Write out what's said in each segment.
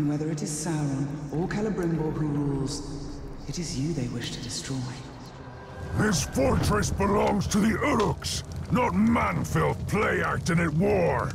And whether it is Sauron or Celebrimbor who rules, it is you they wish to destroy. This fortress belongs to the Uruks, not man-filth play-acting at war.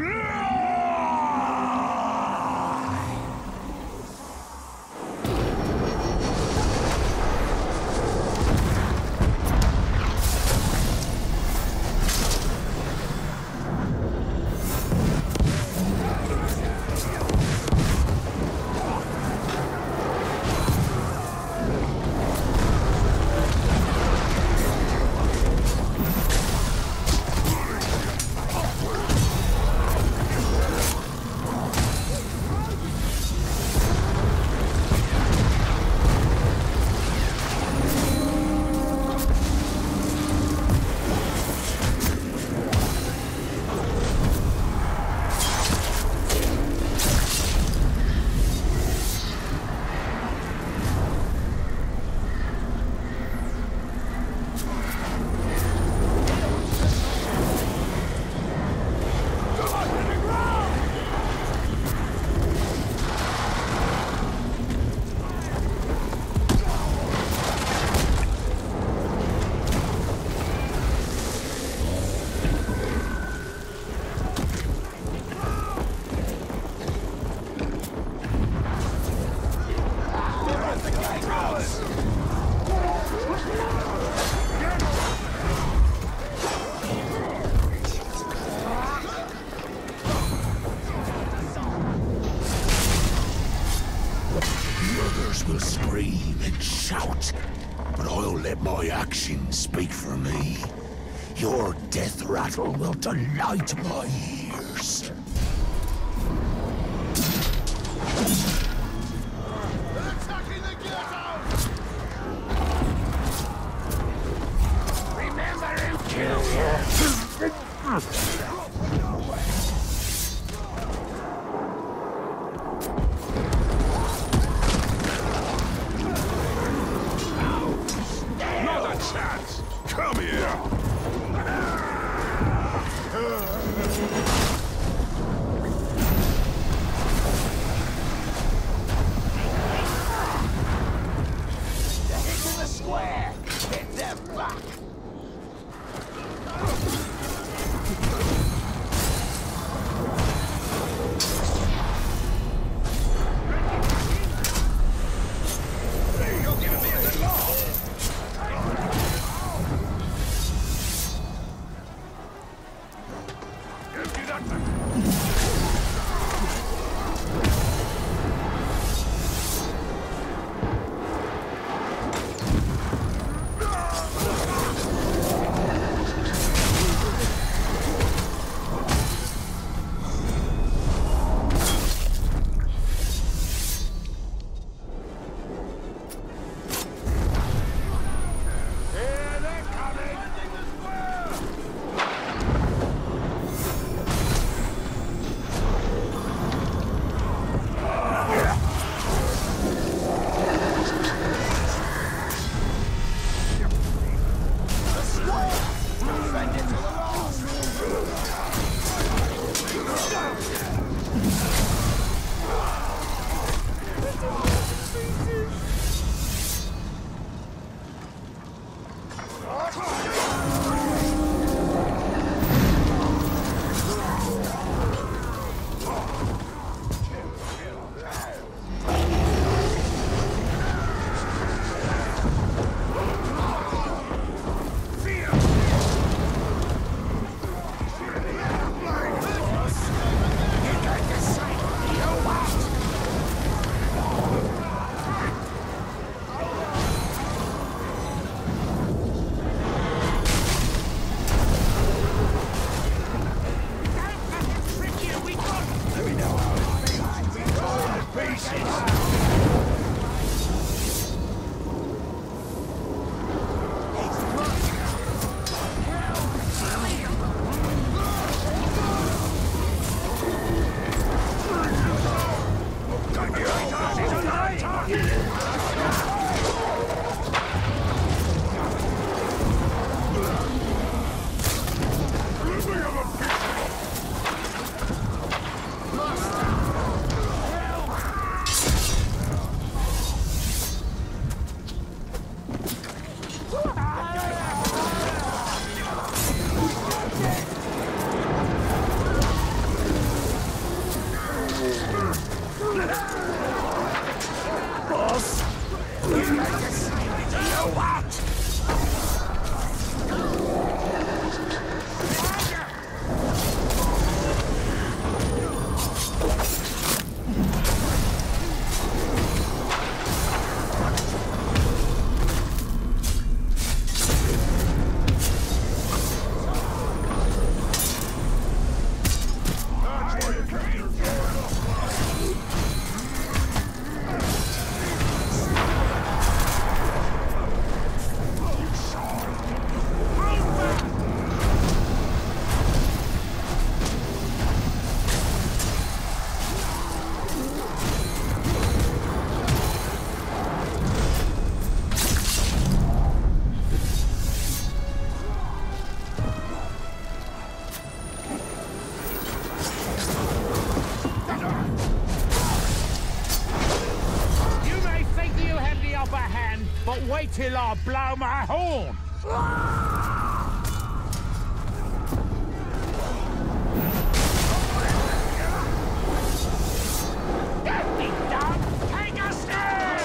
Speak for me. Your death rattle will delight my ears. Attacking the ghetto! Remember who killed you! Come here! But wait till I blow my horn! Get me done! Take a stairs!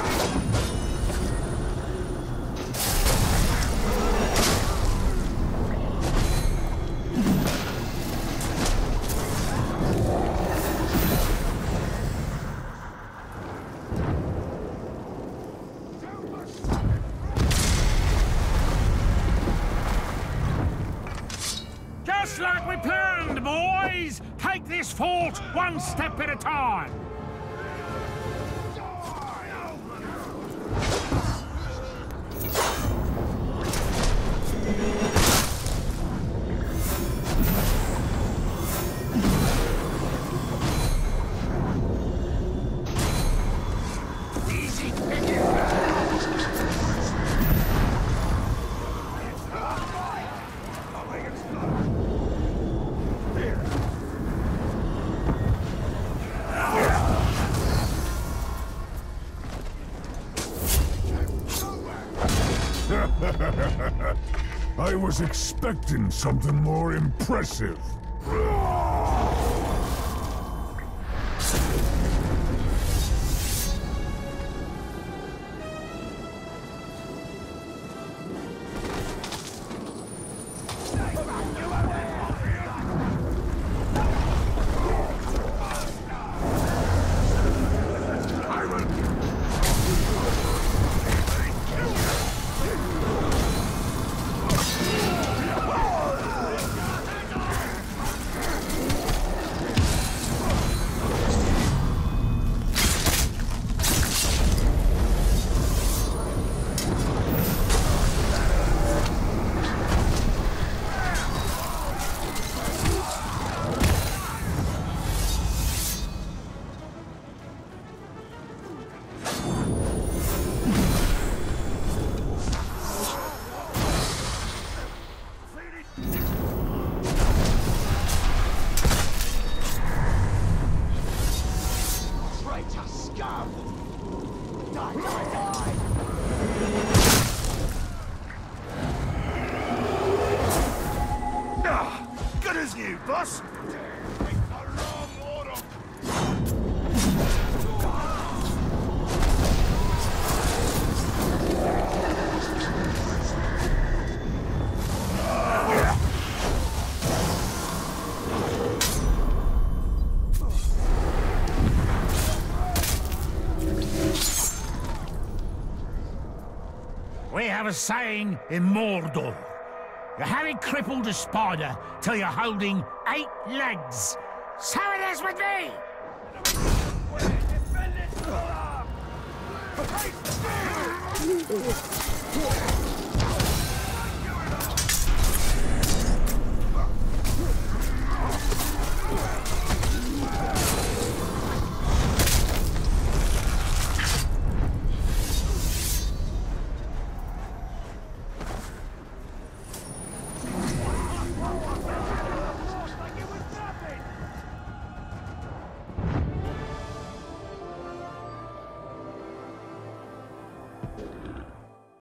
Just like we planned, boys! Take this fort one step at a time! I was expecting something more impressive. Good as new, boss. We have a saying in Mordor. You haven't crippled a spider till you're holding 8 legs. So it is with me! Defend it!